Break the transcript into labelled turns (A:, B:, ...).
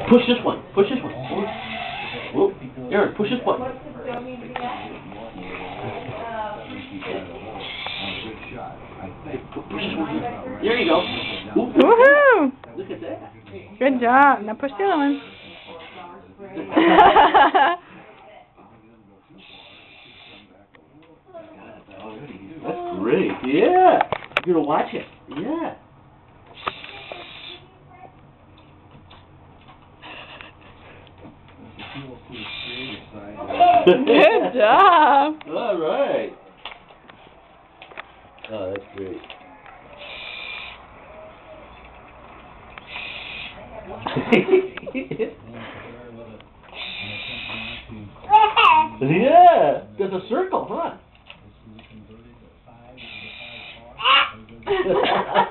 A: Push this one. Push this one. Whoop. Aaron, push this button. There you go.
B: Woohoo!
A: Look at that.
B: Good job. Now push the other one.
A: That's great. Yeah. You're gonna watch it. Yeah.
B: Good job.
A: All right. Oh, that's great. Yeah, there's a circle, huh?